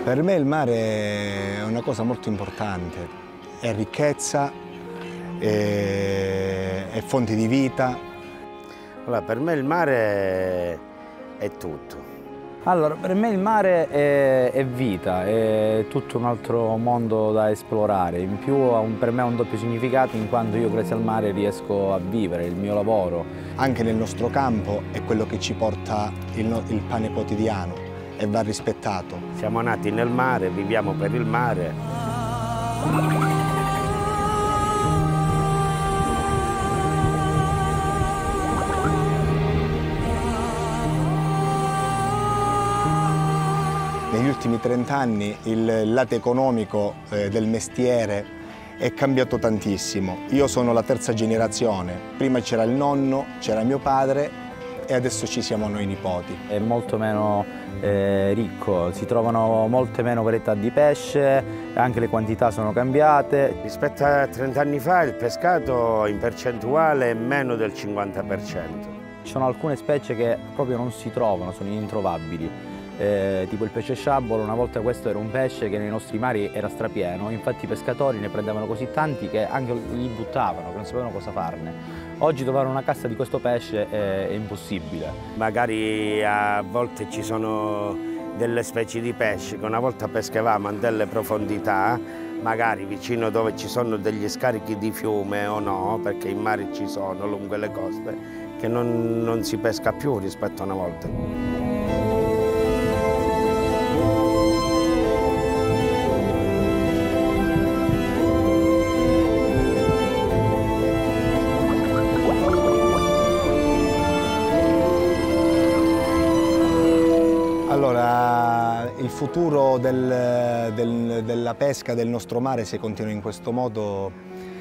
Per me il mare è una cosa molto importante, è ricchezza, è fonte di vita. Allora, per me il mare è tutto. Allora, per me il mare è vita, è tutto un altro mondo da esplorare. In più per me ha un doppio significato in quanto io grazie al mare riesco a vivere il mio lavoro. Anche nel nostro campo è quello che ci porta il pane quotidiano e va rispettato. Siamo nati nel mare, viviamo per il mare. Negli ultimi 30 anni il lato economico del mestiere è cambiato tantissimo. Io sono la terza generazione, prima c'era il nonno, c'era mio padre e adesso ci siamo noi nipoti. È molto meno ricco, si trovano molte meno varietà di pesce, anche le quantità sono cambiate. Rispetto a 30 anni fa il pescato in percentuale è meno del 50%. Ci sono alcune specie che proprio non si trovano, sono introvabili. Tipo il pesce sciabolo, una volta questo era un pesce che nei nostri mari era strapieno, infatti i pescatori ne prendevano così tanti che anche li buttavano, che non sapevano cosa farne. Oggi trovare una cassa di questo pesce è impossibile. Magari a volte ci sono delle specie di pesce che una volta pescavamo a delle profondità, magari vicino dove ci sono degli scarichi di fiume o no, perché i mari ci sono lungo le coste, che non si pesca più rispetto a una volta. Allora, il futuro della pesca del nostro mare, se continua in questo modo,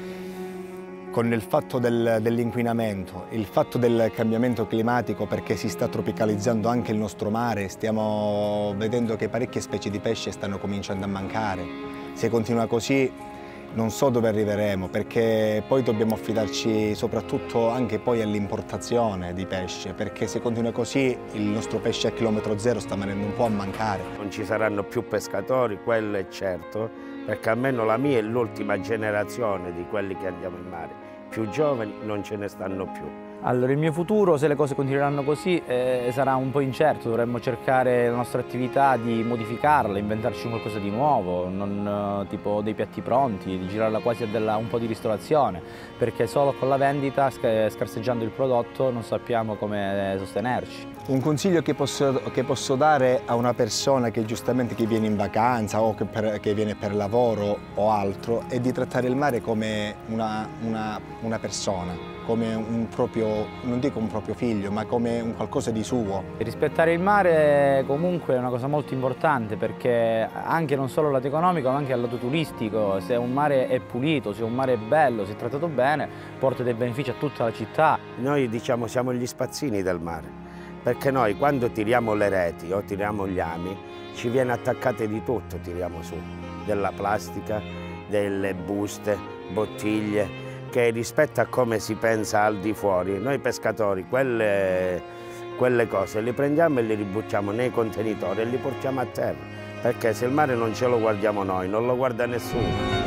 con il fatto dell'inquinamento, il fatto del cambiamento climatico, perché si sta tropicalizzando anche il nostro mare, stiamo vedendo che parecchie specie di pesce stanno cominciando a mancare. Se continua così non so dove arriveremo, perché poi dobbiamo affidarci soprattutto anche poi all'importazione di pesce, perché se continua così il nostro pesce a chilometro zero sta venendo un po' a mancare. Non ci saranno più pescatori, quello è certo, perché almeno la mia è l'ultima generazione di quelli che andiamo in mare. Più giovani non ce ne stanno più. Allora, il mio futuro, se le cose continueranno così, sarà un po' incerto. Dovremmo cercare la nostra attività di modificarla, inventarci qualcosa di nuovo, non tipo dei piatti pronti, di girarla quasi a un po' di ristorazione, perché solo con la vendita, scarseggiando il prodotto, non sappiamo come sostenerci. Un consiglio che posso dare a una persona che giustamente viene in vacanza o che viene per lavoro o altro è di trattare il mare come una persona, come un proprio, non dico un proprio figlio, ma come un qualcosa di suo. Rispettare il mare comunque è una cosa molto importante, perché anche non solo al lato economico ma anche al lato turistico, se un mare è pulito, se un mare è bello, se è trattato bene, porta dei benefici a tutta la città. Noi diciamo siamo gli spazzini del mare, perché noi quando tiriamo le reti o tiriamo gli ami ci viene attaccate di tutto, tiriamo su, della plastica, delle buste, bottiglie, che rispetto a come si pensa al di fuori, noi pescatori quelle cose le prendiamo e le ributtiamo nei contenitori e li portiamo a terra, perché se il mare non ce lo guardiamo noi, non lo guarda nessuno.